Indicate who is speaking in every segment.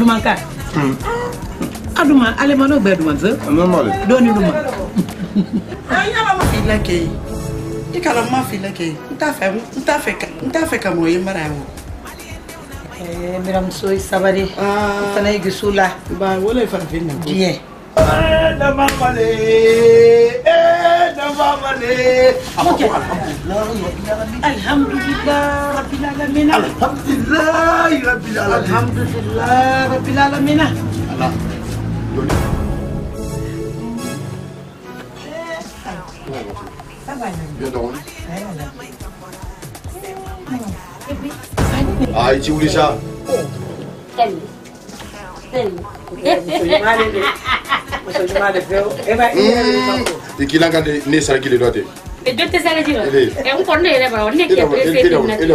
Speaker 1: Adumanka. Aduma, allez mano bedouin ze.
Speaker 2: Normal.
Speaker 1: Doni duma.
Speaker 3: Anya ma fila ke. Ikala ma fila ke. Nta fe ka moye marawo.
Speaker 1: Miram soy sabari. Tanay gisula.
Speaker 3: Ba wala fa finna.
Speaker 1: Bien.
Speaker 2: Na mamale. Na mamale.
Speaker 1: Alhamdulillah rabbil alamin.
Speaker 2: Alhamdulillah rabbil alamin.
Speaker 1: Alhamdulillah rabbil alamin.
Speaker 2: Allah. Bien dormi. Ah, tu voulais ça? Et qui l'a gardé, né ça qui le doit être.
Speaker 4: Et deux tes allées dire. Et on connaît les bras, on est qui a préféré.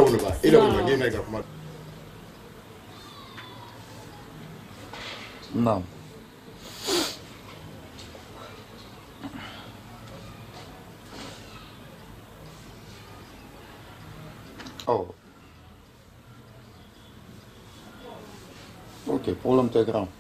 Speaker 2: Non. Oh. Ok, problème très grand.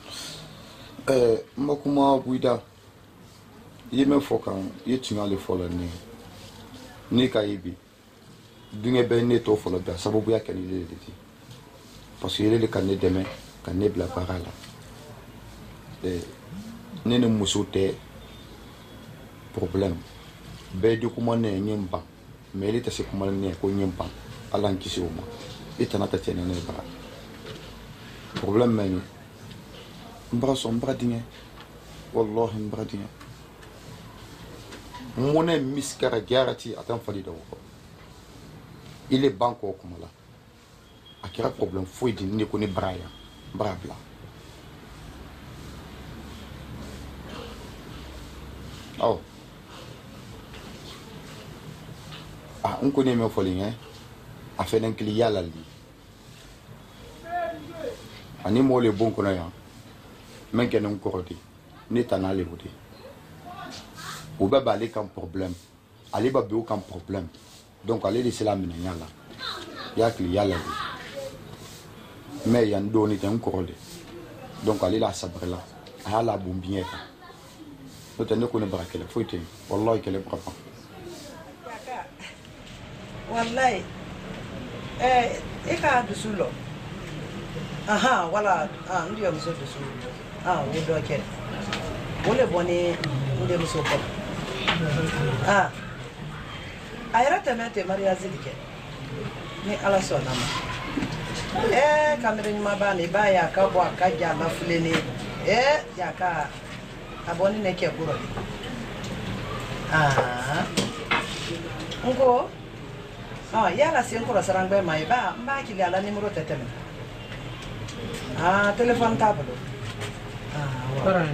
Speaker 2: Makuma Bouida. Il me faut quand il tient à l'effort ni Kaibi. D'une belle netto pour le bien, ça va bien qu'elle est parce qu'il est le canet demain, canet la parole. Ni ne musote problème. Ben du comment ne nyemba, mais il était ce comment ne ko nyemba. Alan kisi uma. Ita na tatiana ne bara. Problème meni. Mbra so mbra dinge. Wallahi mbra dinge. Mone miskara garati atan fali da woko. Il est banco comme là. A quel problème foi di ne ko ni braya. Brabla. Oh. Ah, on connaît mes folies, hein. A fait un client là. Ani mo le bon kono ya. Men ke non korodi. Ni tanale wodi. Ou ba balé comme problème. Ali ba be aucun problème. Donc allez laisser la mina là. Ya client là. Mais y a ndoni tan korodi. Donc allez la sabre là. A la bombien. Peut ne connaît pas qu'elle faut être. Wallahi qu'elle est propre.
Speaker 3: Wallahi. Eka dusulo. Aha, wala ndio mso dusulo. Wodo ke. Wole boni ndio mso ko. Ayra temete Maria Zilike. Ni ala so nama. Kamerin mabani ba ya ka bo akaja na fuleni. Ya ka aboni ne ke guro. Ngo yala si encore sarangbe mai ba mba kili ala numéro teteme. Téléphone table. Voilà.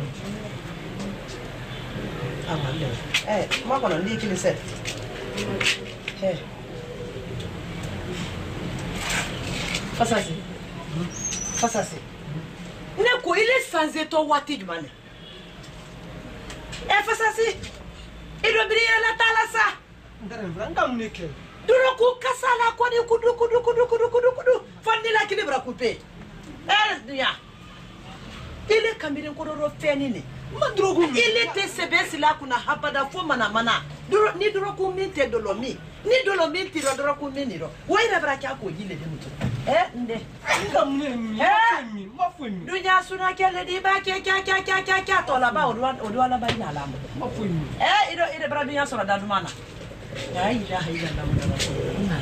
Speaker 3: Malé. Moi qu'on dit qu'il est Face à ça. Ne ko il est sans éto wati du man. Face à ça. Il doit briller la talasa. Ndara ngamnike. Duroku kasala kwa ni kudu fandila kilibra couper dia ile kambirin kororo fenini madrogu ile te sebesi la kuna habada fo mana duro ni duroku minte dolomi ni dolomi ti duroku miniro waira braka ko yile de mutu nde ngamne mafuni dunya suna kele di ba kya to la ba odwa la ba ina la mafuni ile bra dunya sura dadumana. La ilaha illallah.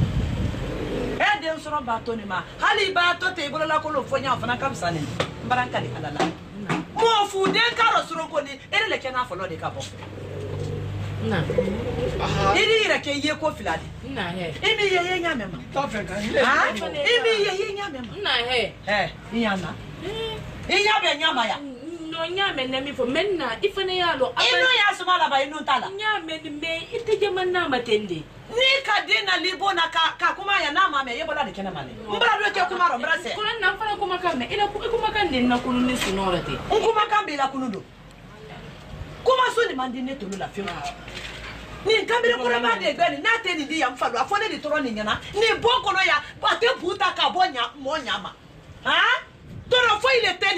Speaker 3: Den soro bato ni ma. Hali bato te bolola ko lo fonya fana kamsane. Mbaraka ni alala. Mo fu den karo soro ko ni ere le kena folo de kabo. Na. Iri ire ke ye ko filade. Na he. Imi ye nya mema. To fe kan. Imi ye nya mema. Na he. Iyana. Iya be nya maya. No nyame na mi fo menna ifane yalo ino ya sumala ba inu tala nyame ni me ite na matende ni kadina libo na ka kuma ya na mame yebola de kena male mbra do ke kuma ro mbra se ko na fana kuma kan ina kuma kan ni na kunu ni sunorate kuma kan be la kunu do kuma so ni mandine to la fi ni kambire ko ba de gbe ni na te ni di ya mfalo afone di toro ni nyana ni boko no ya ba te puta ka bonya mo nyama toro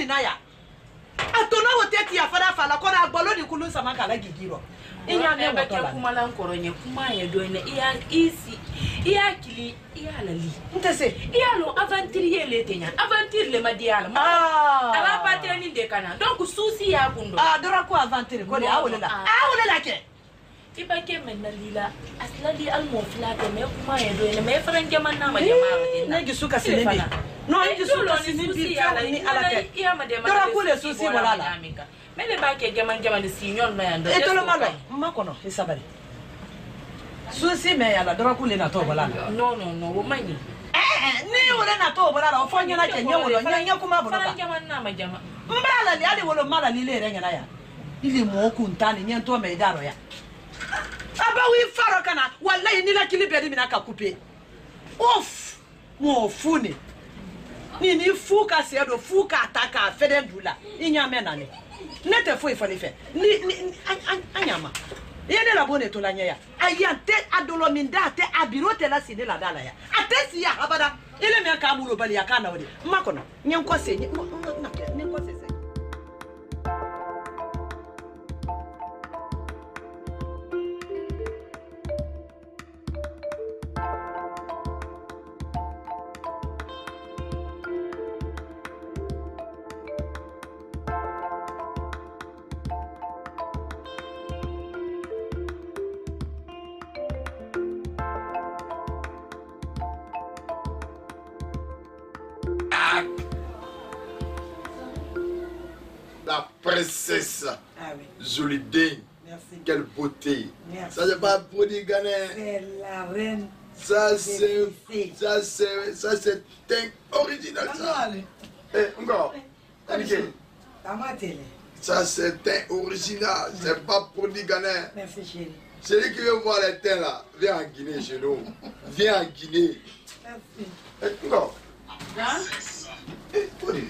Speaker 3: nyinaya atona woteti ya fara fala ko na gbolo di kulu sama kala gigiro inya ne
Speaker 4: ba ke kuma lan koronye kuma ya do ne iya isi iya kili iya lali
Speaker 3: ntese
Speaker 4: iya lo aventurier le tenya aventure le madiala ala pateni de kana donc souci ya kundo
Speaker 3: dora ko aventure ko le awulela ke
Speaker 4: iba ke menalila aslali al moflate me kuma ya do ne me franje man na ma jama'a
Speaker 3: ne gi suka sinibi no ngi suka sinibi ni ala ke dora ko le souci wala la
Speaker 4: mele ba ke jaman sinyon na yando
Speaker 3: e tolo malo makono isabari souci me yala dora ko le na to wala
Speaker 4: no wo mani
Speaker 3: ni wala na to wala la ofonyo na ke nyewolo nyanya kuma bono ka
Speaker 4: jaman na ma jama
Speaker 3: mbala li ali wolo mala li le renga na ya ili mo ku ntani nyento me daro ya aba wi faro kana wallahi ni la kilibe di minaka couper off mo funi ni fuka sedo fuka ataka fede dula inya menane nete fo ifani fe ni anyama yene la bonne to la nya ya ayante adolominda te abirote la sine la dala ya atesi ya habada ile me ka bulo bali ya kana wodi makono nyenko se nyenko se
Speaker 2: La princesse.
Speaker 5: Ah oui.
Speaker 2: Jolie dingue.
Speaker 5: Merci.
Speaker 2: Quelle beauté.
Speaker 5: Merci.
Speaker 2: Ça, c'est pas pour des Ghanais.
Speaker 5: C'est la reine.
Speaker 2: Ça, c'est dingue original. Ça.
Speaker 5: Allez.
Speaker 2: Eh, encore. Nickel.
Speaker 5: Dans ma télé.
Speaker 2: Ça, c'est dingue original. C'est pas pour des Ghanais.
Speaker 5: Merci chérie.
Speaker 2: Celui qui veut voir les teints là, viens en Guinée chez nous. Viens en Guinée.
Speaker 5: Merci.
Speaker 2: Eh, encore.
Speaker 5: Hein?
Speaker 2: Eh, Tony.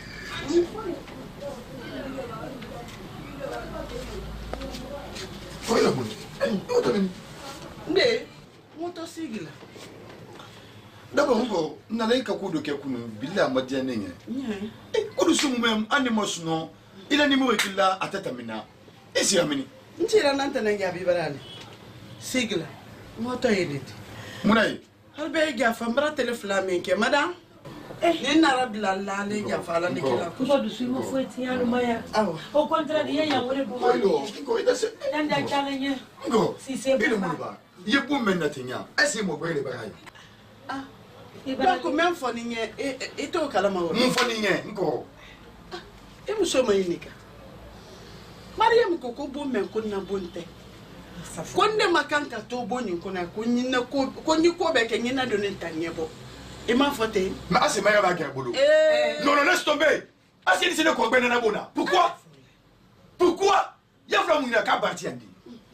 Speaker 2: Foi la bonne. Eh, Tony.
Speaker 3: nde moto sigila
Speaker 2: D'abord, on n'a pas de quelqu'un qui a dit que nous sommes même animaux, il a numéro qu'il a à tête à mina. Et c'est amini.
Speaker 3: ntira nanta na nyabi barale sigila moto yediti
Speaker 2: Mounaï.
Speaker 3: halbe ja fambra telefona menke madam ni narabla la le ja fala ne kila
Speaker 1: Kuba dusu mo fueti yanu maya.
Speaker 3: awa
Speaker 1: Au contraire, il y a un wole pour moi.
Speaker 2: Il a c'est.
Speaker 1: Nanda challenge.
Speaker 2: Ngo.
Speaker 1: Si c'est
Speaker 2: Il est
Speaker 1: bon.
Speaker 2: mouba. Il est bon maintenant. Est-ce que mon père est pareil?
Speaker 3: donc même foni nye e to kala ma wona
Speaker 2: Mon fani nye. Ngo.
Speaker 3: e muso ma yinika mariam ko ko bo men ko na bonte konde makanka to boni ko na ko nyina ko ni ko be ke nyina do ne tanye bo e ma fote
Speaker 2: Mais assez meilleur avec un boulot. Non, non, laisse tomber. Assez c'est le corbeau na bona. Pourquoi? Pourquoi? Il y a vraiment une cabartie andi.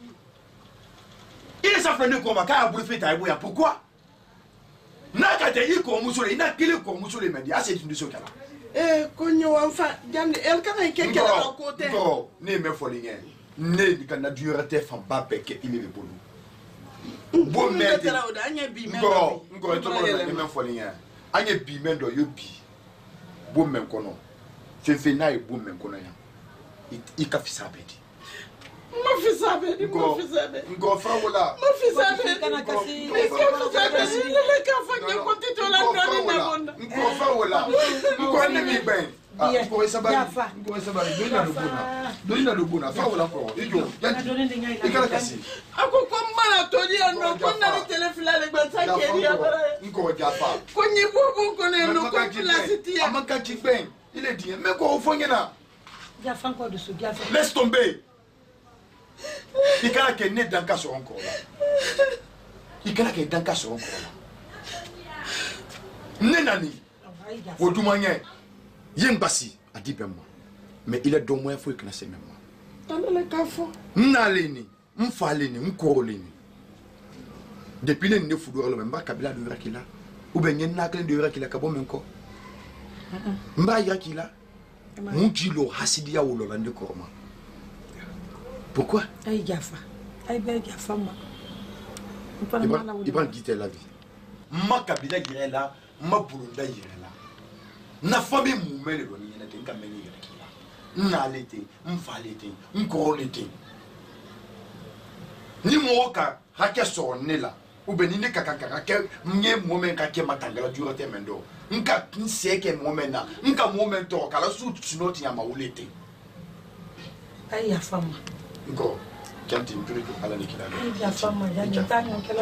Speaker 2: Il est s'affronter comme ka bouffer ta eboya. Pourquoi? Na ka te yi ko musole, na kile ko musole mendi. Assez une chose kala.
Speaker 3: ko nyo amfa jande el kan ke ke la ko te
Speaker 2: Ngo, ne me folinge. Ne di kana durate fa ba peke il est bolu. Bon merde. Ngo to mo ne me folinge. Anye bi mendo yo bi. Bon men kono. Fefe na e bon men kono ya. I ka fisa bedi.
Speaker 3: ma fisa be
Speaker 2: Ngo fa wala.
Speaker 3: ma fisa be kana kasi mais si le ka fa ne ko ti to la ndani na bonda
Speaker 2: Ngo fa wala. Ngo ne mi ben. Ngo esabali. Ngo esabali. Dona do bona. Fa wala ko. Ijo. Ikala kasi.
Speaker 3: ako ko mala to di no ko na ni telefila le gba sa ke ri abara
Speaker 2: Ngo jafa.
Speaker 3: ko ni bo ko ne no ko la city
Speaker 2: Amaka ki ben. Il est dit mais ko ofonyena.
Speaker 1: Jafa encore dusu, jafa.
Speaker 2: Laisse tomber. Il y a que né dans cas encore là. Il y a que dans cas encore là. Nenani. Au Doumanier. Yembasi a dit ben moi. Mais il est d'au moins faut que na c'est même moi.
Speaker 3: dans le cafo
Speaker 2: Naleni, m'faleni, m'koroleni. Depuis les neuf jours le même ba kabila de rakila. Ou ben yen naklen de rakila kabo menko. Mba yakila. Mujilo hasidia ou lolande korma. Pourquoi?
Speaker 1: Aïe Jafa. Aïe ben Jafa ma.
Speaker 2: Il va quitter la vie. Ma kabila yire là, ma bulunda yire là. Na famille moumé le doni na tenka meni yire là. n'allait m'fallait m'corolétait ni moka hake sonela ou benine kakaka ke mnye moment kake matangala durate mendo nka nseke momena nka momento kala su tsunoti ya maulete
Speaker 3: ai ya fama
Speaker 2: ngo kanti mpire ala nikila
Speaker 3: ya fama ya nitano kala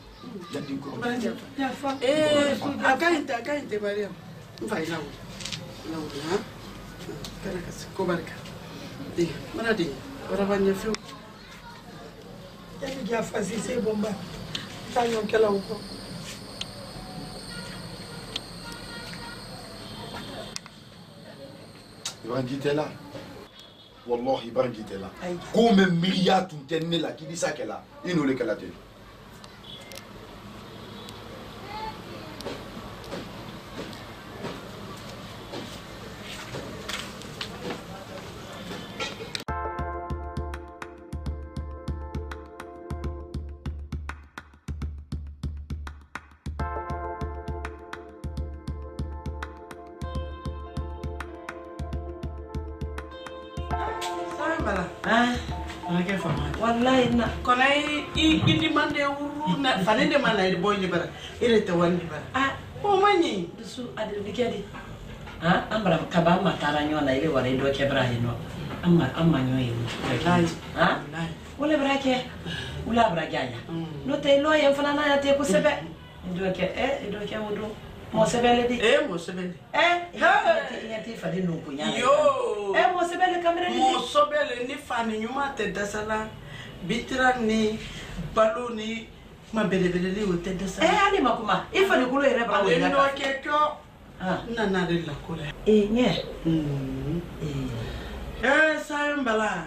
Speaker 5: Ya fama akainte Maria vai lá ha kana ko barka di mana di ora vanya fiu yani ya fasi se bomba tanyo kala uko
Speaker 2: Ibangite là. Wallahi Ibangite là. Comme milliard tout tenné là qui dit ça qu'elle a. Il nous le qu'elle a dit.
Speaker 3: wallahi na
Speaker 5: kona indi mande uru na fanende mana boy bara ile te wandi bara o mani
Speaker 3: su ade bikedi ambra kaba matara nyona ile wale ndo kebra hino amma nyoyi wala brake ula bragaya no te lo yen fana na te ko sebe ndo ke ndo ke mudu mo sebele di
Speaker 5: mo sebele
Speaker 3: ya te fadi no kunya
Speaker 5: yo
Speaker 3: mo sebele kamera ni
Speaker 5: mo sobele ni fani nyuma te dasala bitra ni balo ni mabelebele ni wote dasala
Speaker 3: ali makuma ifani kulo ere bra wo
Speaker 5: ndo ke ko na de la kula
Speaker 3: nye
Speaker 5: sayambala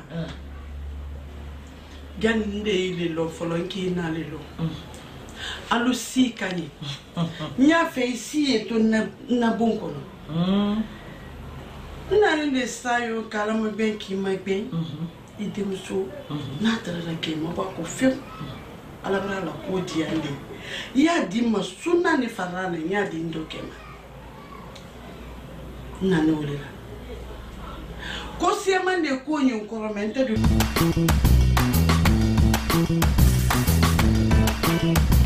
Speaker 5: gande ile lo folonki na le lo alu si kani nya fe si eto na bonko no na le sayo kala mo ben ki ma ben ide muso na tara ke mo ba ko fe ala bra la ko di ande ya di ma suna ni farana nya di ndo kema na ne wole ko se man de ko nyu ko mente du